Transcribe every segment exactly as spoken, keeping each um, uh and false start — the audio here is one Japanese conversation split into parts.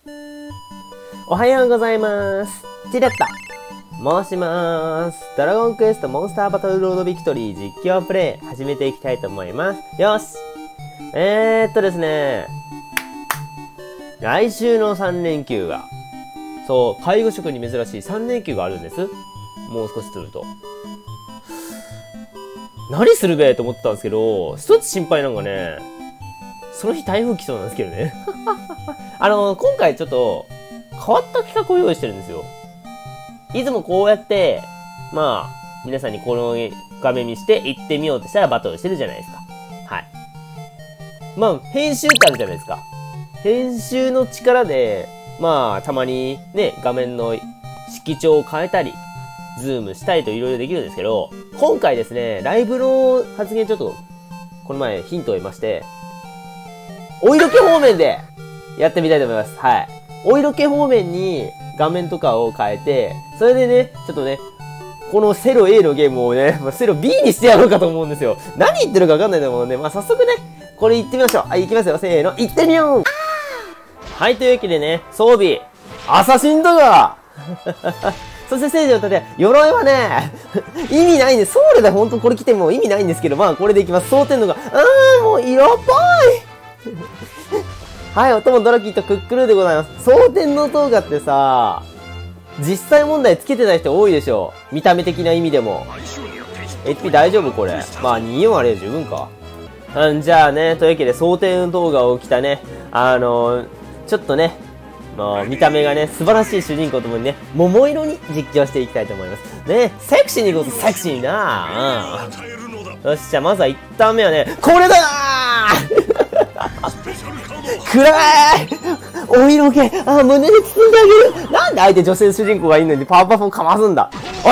おはようございます。チレッタ申します。ドラゴンクエストモンスターバトルロードビクトリー実況プレイ始めていきたいと思います。よし。えーっとですね。来週のさん連休が、そう、介護職に珍しいさん連休があるんです。もう少しすると。何するべと思ってたんですけど、一つ心配なのがね、その日台風来そうなんですけどね。あの、今回ちょっと、変わった企画を用意してるんですよ。いつもこうやって、まあ、皆さんにこの画面にして行ってみようとしたらバトルしてるじゃないですか。はい。まあ、編集ってあるじゃないですか。編集の力で、まあ、たまにね、画面の色調を変えたり、ズームしたりといろいろできるんですけど、今回ですね、ライブの発言ちょっと、この前ヒントを得まして、お色気方面でやってみたいと思います。はい。お色気方面に画面とかを変えて、それでね、ちょっとね、このセロ A のゲームをね、まあ、セロ B にしてやろうかと思うんですよ。何言ってるかわかんないと思うので、まあ、早速ね、これ行ってみましょう。はい、行きますよ。せーの、行ってみよう。はい、というわけでね、装備、アサシンだがそして聖女の盾、鎧はね、意味ないんで、ソウルでほんとこれ着ても意味ないんですけど、まあこれでいきます。蒼天のが、あーもう色っぽいはい、お供ドラキーとクックルーでございます。蒼天の塔がってさ、実際問題つけてない人多いでしょ。見た目的な意味でも。エイチピー 大丈夫これ。まあにじゅうよんあれで十分か。うん、じゃあね、というわけで蒼天の塔がを着たね、あのー、ちょっとね、まあ、見た目がね、素晴らしい主人公ともにね、桃色に実況していきたいと思います。ね、セクシーにいこうとセクシーなうん。よし、じゃあまずは一旦目はね、これだー暗いお色気あ、胸で包んであげるなんで相手女性主人公がいるのにパワーパフをかますんだおい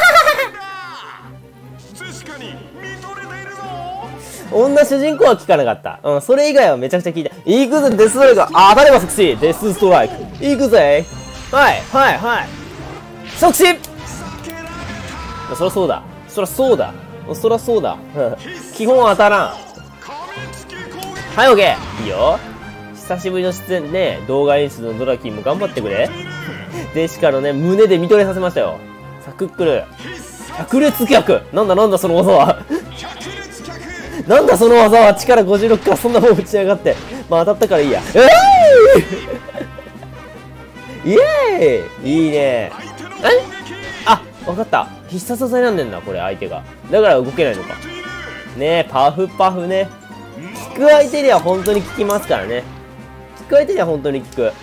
女主人公は聞かなかった。うん、それ以外はめちゃくちゃ聞いた。行くぜ、デスストライク。あ、当たれば即死。デスストライク。行くぜ。はい、はい、はい。即死そらそうだ。そらそうだ。そらそうだ。基本当たらん。はい、オッケー。いいよ。久しぶりの出演ね、動画演出のドラキンも頑張ってくれ。で、しかのね、胸で見とれさせましたよ。さあ、クックル。百列脚。なんだなんだその技は。なんだその技は力ごじゅうろくからそんなもん打ち上がって。まあ当たったからいいや。えー、イエーイいいね。えあ、わかった。必殺技選んでんだ、これ相手が。だから動けないのか。ねえ、パフパフね。効く相手には本当に効きますからね。効く相手には本当に効く。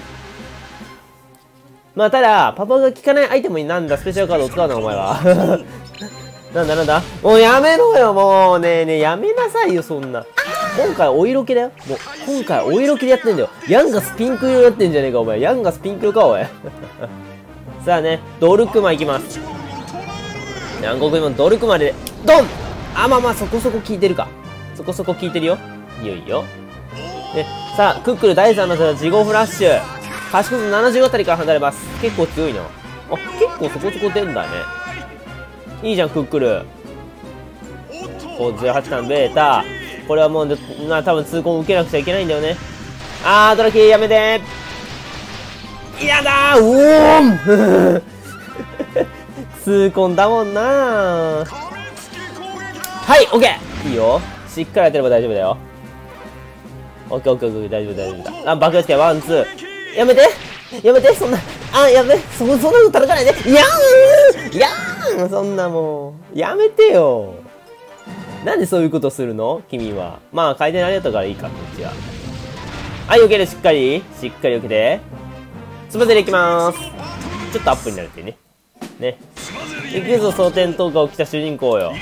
まあただ、パパが効かないアイテムになんだスペシャルカードを使うな、お前は。なんだなんだもうやめろよ、もうねえねえ、やめなさいよ、そんな。今回お色気だよ。もう、今回お色気でやってんだよ。ヤンガスピンク色やってんじゃねえか、お前。ヤンガスピンク色か、おい。さあね、ドルクマいきます。南国今ドルクマで、ドンあ、まあまあ、そこそこ効いてるか。そこそこ効いてるよ。いいよいいよ。で、さあ、クックルだいさんの事後フラッシュ。賢くななじゅうあたりから離れます。結構強いな。あ、結構そこそこ出んだね。いいじゃん、クックル。お、じゅうはちターンベータ。これはもう、な、多分痛恨受けなくちゃいけないんだよね。あー、ドラキーやめてー。やだーうおーん痛恨だもんなー。はい、オッケーいいよ。しっかり当てれば大丈夫だよ。オッケーオッケーオッケー、大丈夫大丈夫だ。あ、爆発機ワン、ツー。やめてやめてそんな、あ、やめそ、そんなの叩かないでやーんやーんそんなもう、やめてよ。なんでそういうことするの君は。まあ、回転ありがとうからいいか、こっちは。はい、避ける、しっかり。しっかり避けて。つばぜでいきまーす。ちょっとアップになるってね。ね。いくぞ、蒼天投下を着た主人公よ。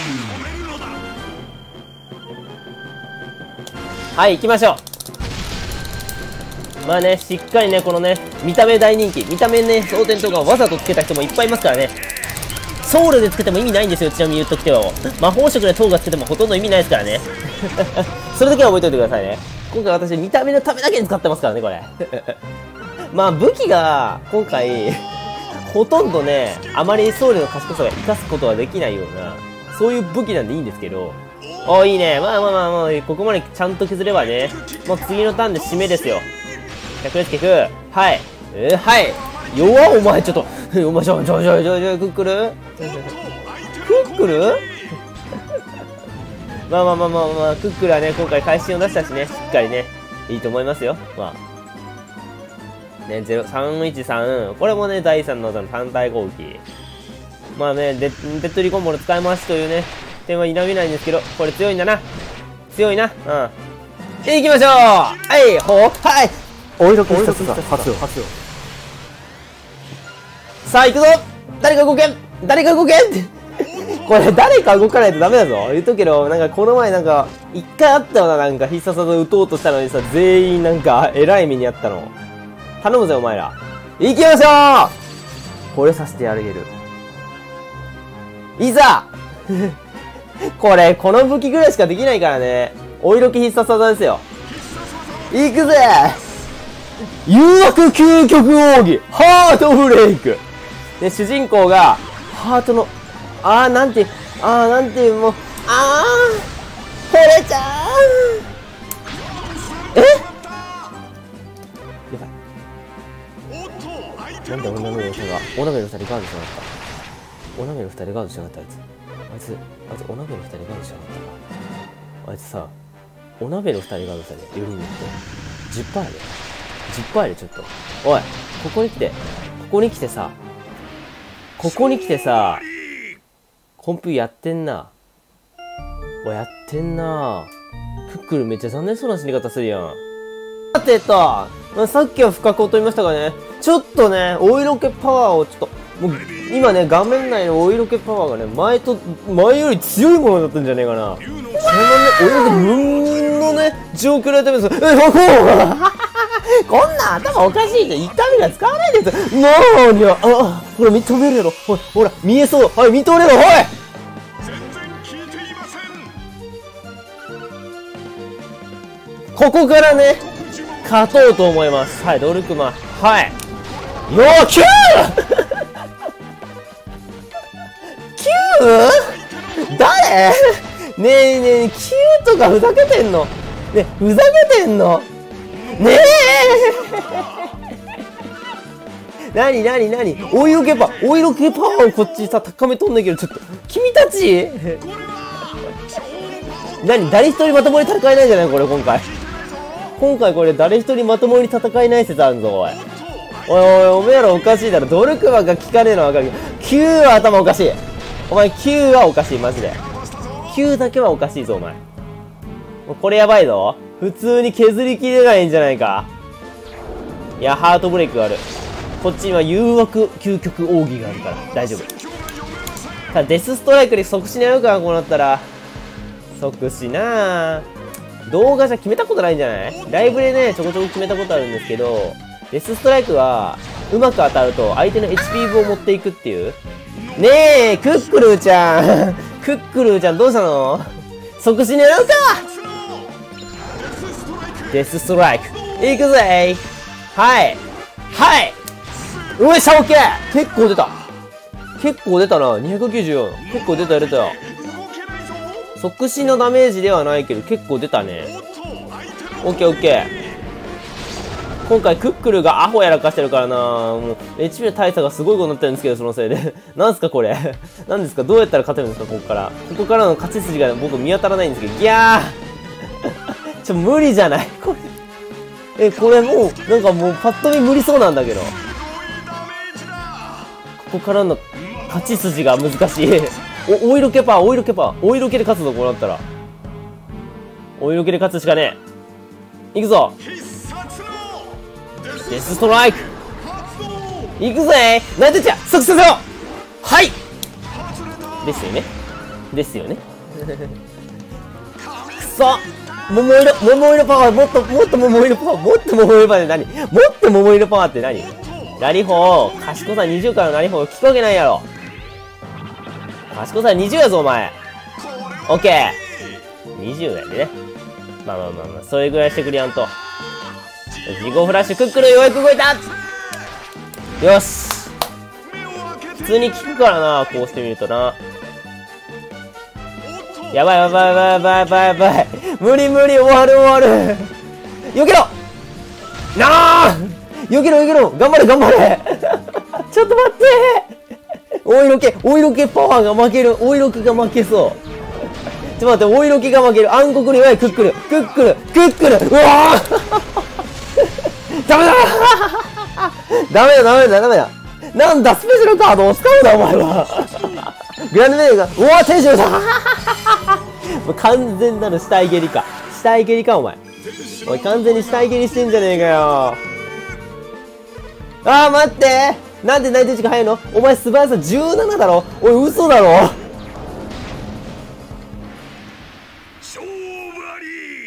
はい、行きましょう。まあね、しっかりね、このね、見た目大人気。見た目ね、蒼天とかわざとつけた人もいっぱいいますからね。ソウルでつけても意味ないんですよ、ちなみに言っとくてよ。魔法色で塔がつけてもほとんど意味ないですからね。それだけは覚えておいてくださいね。今回私、見た目のためだけに使ってますからね、これ。まあ、武器が、今回、ほとんどね、あまりソウルの賢さが活かすことはできないような、そういう武器なんでいいんですけど、おー、いいね。まあまあまあまあ、ここまでちゃんと削ればね、もう次のターンで締めですよ。 百裂菊。はい。えー、はい。弱お前、ちょっと。お前、ちょ、ちょ、ちょ、ちょ、ちょ、クックルクックルまあまあまあまあまあ、クックルはね、今回会心を出したしね、しっかりね、いいと思いますよ。まあ。ね、ゼロ、さんいちさん。これもね、だいさんの技の単体攻撃。まあね、デッ、デッドリコンボの使い回しというね、点は否めないんですけど、これ強いんだな。強いな。うん。行きましょう。はい、ほう、はい。お色気必殺だ。初よ、初よ。さあ、行くぞ。誰か動けん。誰か動けんって。これ、誰か動かないとダメだぞ。言っとくけど、なんか、この前なんか、一回あったよな、なんか、必殺技打とうとしたのにさ、全員なんか、えらい目にあったの。頼むぜ、お前ら。行きましょう。これさせてやるげる。いざこれ、この武器ぐらいしかできないからね。お色気必殺技ですよ。行くぜ。誘惑究極奥義ハートブレイクで、主人公が、ハートの、あー、なんて、あー、なんて、もう、あー、惚れちゃう。えやばい。なんで女の良さが、お鍋の二人ガードしなかった。お鍋の二人ガードしなかった、あいつ。あいつ、あいつ、お鍋の二人ガードしなかったな。あいつさ、お鍋の二人ガードしたね、よにんでって。じゅっパーセント やで。じゅっパーセント やで、ちょっと。おい、ここに来て、ここに来てさ、ここに来てさ、コンピューやってんな。おい、やってんな。クックルめっちゃ残念そうな死に方するやん。さてと、まあ、さっきは不覚を取りましたがね、ちょっとね、お色気パワーをちょっと、もう、今ね、画面内のお色気パワーがね、前と、前より強いものだったんじゃねえかな。そんなね、お色気ムンムンのね、状況でやってるんですよ。え、こここんな頭おかしいじゃん。痛みが使わないですよ。なーにゃ、あ、あ、ほら、認めるやろ。ほら、ほら、見えそう。はい、認めろ、おい。ここからね、勝とうと思います。はい、ドルクマ。はい。よー、キューキュー誰ねえねえ、キューとかふざけてんのね、ふざけてんのねえなになになにお色気パワー、お色気パワーをこっちさ、高めとんだけど、ちょっと、君たちなに誰一人まともに戦えないんじゃないこれ、今回。今回これ、誰一人まともに戦えない説あるぞ、おい。おいおい、おめえらおかしいだろ。ドルクマが効かねえのはわかるけど、キューは頭おかしい。お前、キューはおかしい、マジで。キューだけはおかしいぞ、お前。もうこれやばいぞ。普通に削りきれないんじゃないか。いや、ハートブレイクがある。こっちには誘惑究極奥義があるから、大丈夫。ただ、デスストライクで即死にやるか、こうなったら。即死なぁ。動画じゃ決めたことないんじゃない？ライブでね、ちょこちょこ決めたことあるんですけど、デスストライクは、うまく当たると相手の エイチピー 分を持っていくっていう。ねえ、クックルーちゃんクックルーちゃんどうしたの？即死狙うか！デスストライク。いくぜー。はい。はい。よっしゃ、オッケー。結構出た。結構出たな。にひゃくきゅうじゅうよん。結構出た、出たよ。即死のダメージではないけど、結構出たね。オッケーオッケー。今回クックルがアホやらかしてるからな。もう、エイチピー の大差がすごいことになってるんですけど、そのせいで。なんすかこれ。なんですかどうやったら勝てるんですかここから。ここからの勝ち筋が僕見当たらないんですけど。ギャーちょ、無理じゃないこれ。え、これもう、なんかもうパッと見無理そうなんだけど。ここからの勝ち筋が難しい。お、お色気パー、お色気パー。お色気で勝つぞ、こうなったら。お色気で勝つしかねえ。いくぞ。デスストライクいくぜーナイトチャー即死せよはいですよねですよねくそ桃色、桃色パワーもっと、もっと桃色パワーもっと桃色パワーって何もっと桃色パワーって何ラリホー賢さにじゅうからのラリホー聞くわけないやろ賢さにじゅうやぞお前オッケーにじゅうやでねまあまあまあまあそれぐらいしてくれやんと自己フラッシュクックルようやく動いたよし普通に効くからなこうしてみるとなやばいやばいやばいやばいやばいやばい無理無理終わる終わるよけろなあよけろよけろ頑張れ頑張れちょっと待ってお色気、お色気パワーが負ける。お色気が負けそう。ちょっと待って、お色気が負ける。暗黒に弱いクックル。クックル。クックル。うわーダメだダメだダメだダメだ。なんだ、スペシャルカードを使うんだ、お前は。グランドメイが、うわー、テンションだもう完全なる死体蹴りか。死体蹴りか、お前。おい、完全に死体蹴りしてんじゃねえかよ。あー、待ってなんで内定値が早いの？お前素早さじゅうななだろ？おい、嘘だろ？ 勝負あ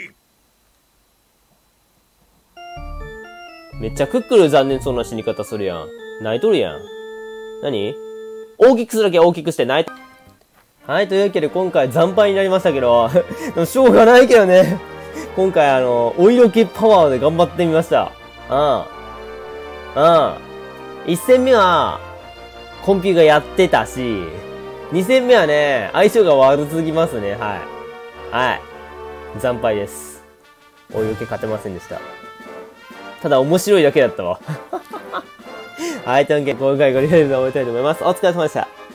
り。 めっちゃクックル残念そうな死に方するやん。泣いとるやん。何？大きくするだけ大きくして泣い、はい、というわけで今回惨敗になりましたけど、でもしょうがないけどね。今回あの、お色気パワーで頑張ってみました。うん。うん。一戦目は、コンピューがやってたし、二戦目はね、相性が悪すぎますね。はい。はい。惨敗です。お色気勝てませんでした。ただ面白いだけだったわ。はい、というわけで今回ご利用で終わりたいと思います。お疲れ様でした。